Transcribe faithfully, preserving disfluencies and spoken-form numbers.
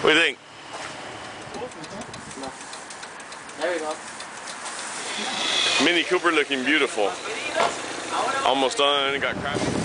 What do you think? There we go. Mini Cooper looking beautiful. Almost done. Got crap.